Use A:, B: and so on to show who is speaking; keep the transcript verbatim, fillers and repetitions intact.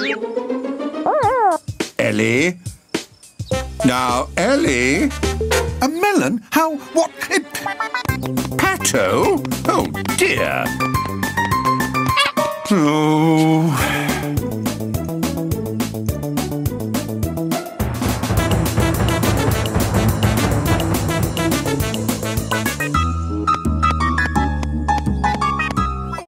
A: Ellie? Now, Ellie? A melon? How? What? It... Pato? Oh, dear.